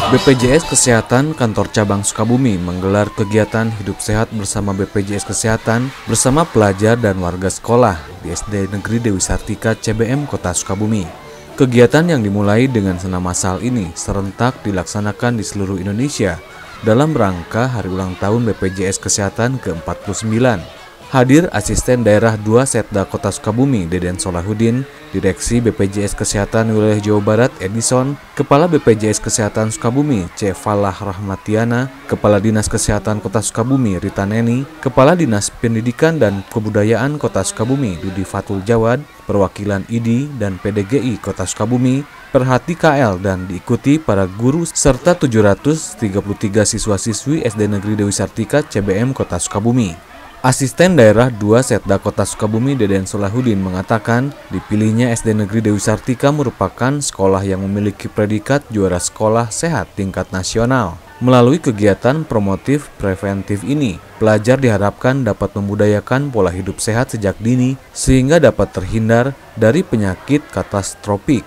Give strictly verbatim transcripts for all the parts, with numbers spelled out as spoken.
B P J S Kesehatan Kantor Cabang Sukabumi menggelar kegiatan hidup sehat bersama B P J S Kesehatan bersama pelajar dan warga sekolah di S D Negeri Dewi Sartika C B M Kota Sukabumi. Kegiatan yang dimulai dengan senam massal ini serentak dilaksanakan di seluruh Indonesia dalam rangka hari ulang tahun B P J S Kesehatan ke empat puluh sembilan. Hadir Asisten Daerah dua Setda Kota Sukabumi Deden Solahuddin, Direksi B P J S Kesehatan Wilayah Jawa Barat Edison, Kepala B P J S Kesehatan Sukabumi C. Falah Rahmatiana, Kepala Dinas Kesehatan Kota Sukabumi Rita Neni, Kepala Dinas Pendidikan dan Kebudayaan Kota Sukabumi Dudi Fatul Jawad, perwakilan I D I dan P D G I Kota Sukabumi, Perhati K L dan diikuti para guru serta tujuh ratus tiga puluh tiga siswa-siswi S D Negeri Dewi Sartika C B M Kota Sukabumi. Asisten Daerah dua Setda Kota Sukabumi Deden Solahuddin mengatakan dipilihnya S D Negeri Dewi Sartika merupakan sekolah yang memiliki predikat juara sekolah sehat tingkat nasional. Melalui kegiatan promotif preventif ini, pelajar diharapkan dapat membudayakan pola hidup sehat sejak dini sehingga dapat terhindar dari penyakit katastropik.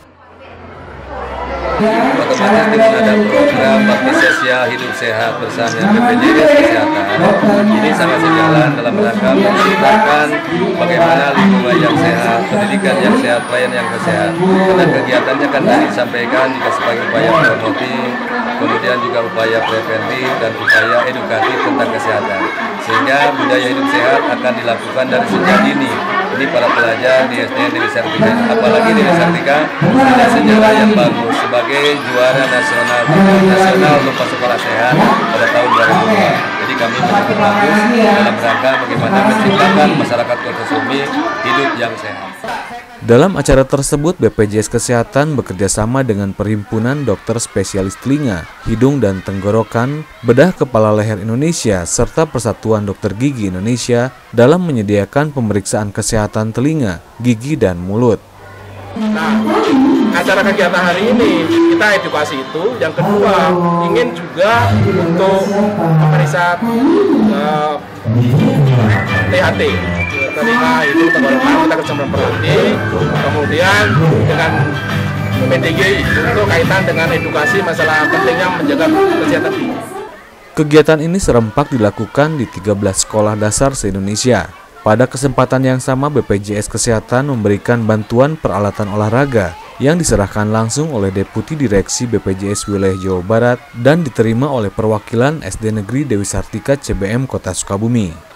Otomatis dengan ada program bakti sosial hidup sehat bersama B P J S Kesehatan, ini sangat sejalan dalam rangka menciptakan bagaimana lingkungan yang sehat, pendidikan yang sehat, pelayanan yang sehat. Karena kegiatannya kan tadi disampaikan juga sebagai upaya promotif, kemudian juga upaya preventif dan upaya edukatif tentang kesehatan. Sehingga budaya hidup sehat akan dilakukan dari sejak dini. Ini para pelajar di S D Dewi Sartika, apalagi Dewi Sartika punya sejarah yang bagus sebagai juara nasional nasional lomba sekolah sehat pada tahun dua ribu dua. Jadi kami cukup bagus dalam rangka bagaimana menciptakan masyarakat Kota Sukabumi hidup yang sehat. Dalam acara tersebut, B P J S Kesehatan bekerjasama dengan Perhimpunan Dokter Spesialis Telinga, Hidung dan Tenggorokan, Bedah Kepala Leher Indonesia, serta Persatuan Dokter Gigi Indonesia dalam menyediakan pemeriksaan kesehatan telinga, gigi, dan mulut. Nah, acara kegiatan hari ini kita edukasi itu. Yang kedua, ingin juga untuk memeriksa uh, T H T, telinga, hidung, tenggorokan, kita kecamatan Perhati. Kemudian dengan P D G I untuk kaitan dengan edukasi masalah pentingnya menjaga kesehatan gigi. Kegiatan ini serempak dilakukan di tiga belas sekolah dasar se-Indonesia. Pada kesempatan yang sama, B P J S Kesehatan memberikan bantuan peralatan olahraga yang diserahkan langsung oleh Deputi Direksi B P J S Wilayah Jawa Barat dan diterima oleh perwakilan S D Negeri Dewi Sartika C B M Kota Sukabumi.